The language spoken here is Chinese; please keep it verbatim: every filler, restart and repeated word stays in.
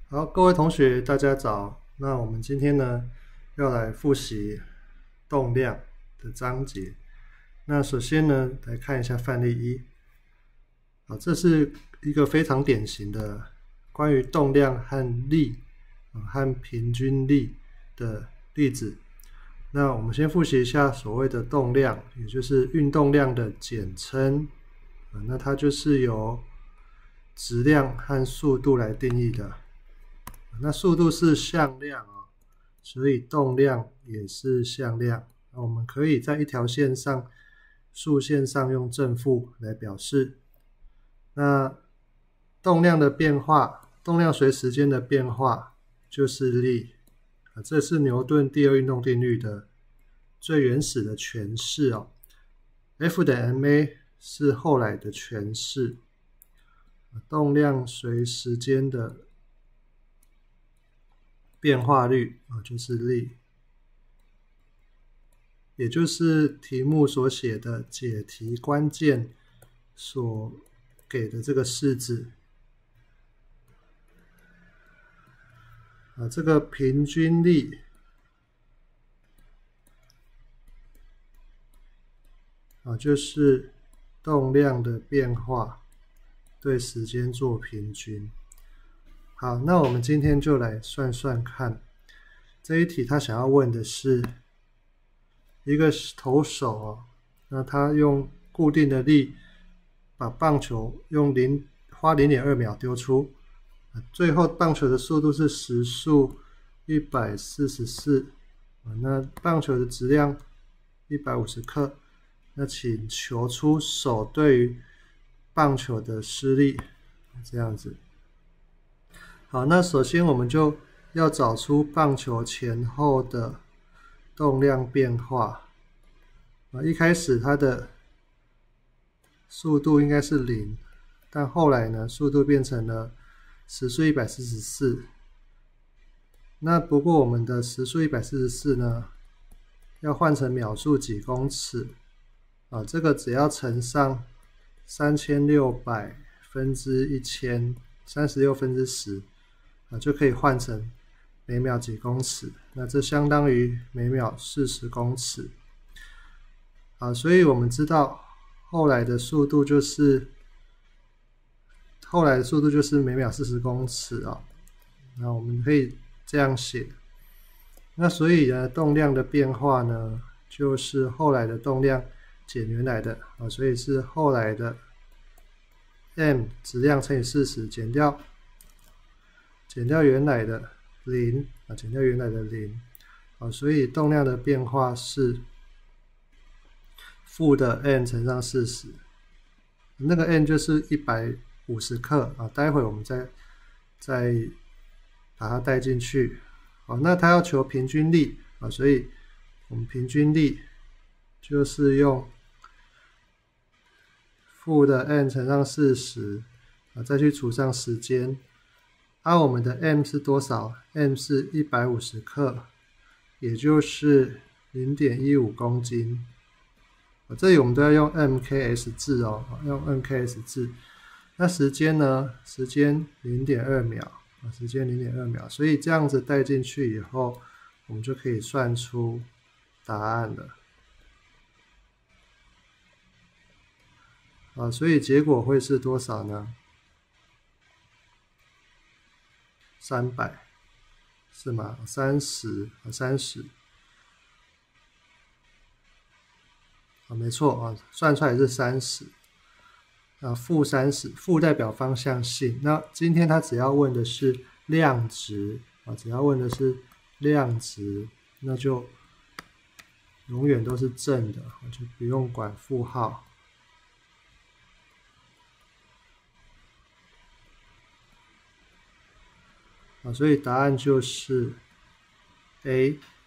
好，各位同学，大家早。那我们今天呢，要来复习动量的章节。那首先呢，来看一下范例一。啊，这是一个非常典型的关于动量和力啊和平均力的例子。那我们先复习一下所谓的动量，也就是运动量的简称。啊，那它就是由质量和速度来定义的。那速度是向量啊，所以动量也是向量。那我们可以在一条线上、竖线上用正负来表示。那动量的变化，动量随时间的变化就是力啊，这是牛顿第二运动定律的最原始的诠释哦。F 等于 ma 是后来的诠释，动量随时间的变化率啊，就是力，也就是题目所写的解题关键所给的这个式子啊，这个平均力啊，就是动量的变化对时间做平均。好，那我们今天就来算算看，这一题他想要问的是一个投手哦，那他用固定的力把棒球用零花零点二秒丢出，最后棒球的速度是时速一百四十四，那棒球的质量一百五十克，那请求出手对于棒球的施力，这样子。好，那首先我们就要找出棒球前后的动量变化。啊，一开始它的速度应该是零，但后来呢，速度变成了时速一百四十四。那不过我们的时速一百四十四呢，要换成秒速几公尺啊？这个只要乘上三千六百分之一千，三十六分之十。啊，就可以换成每秒几公尺，那这相当于每秒四十公尺。啊，所以我们知道后来的速度就是后来的速度就是每秒四十公尺啊。那我们可以这样写。那所以呢，动量的变化呢，就是后来的动量减原来的啊，所以是后来的 m 质量乘以四十减掉。减掉原来的零啊，减掉原来的零啊，所以动量的变化是负的 n 乘上四十，那个 n 就是一百五十克啊，待会我们再再把它带进去。好，那它要求平均力啊，所以我们平均力就是用负的 n 乘上四十啊，再去除上时间。而、啊、我们的 m 是多少 ？m 是一百五十克，也就是 零点一五公斤。啊，这里我们都要用 M K S 制哦，用 M K S 制。那时间呢？时间 零点二秒啊，时间 零点二秒。所以这样子带进去以后，我们就可以算出答案了。啊，所以结果会是多少呢？三百是吗？三十啊，三十啊，没错啊，算出来是三十啊，负三十，负代表方向性。那今天他只要问的是量值啊，只要问的是量值，那就永远都是正的，就不用管负号。啊，所以答案就是 A。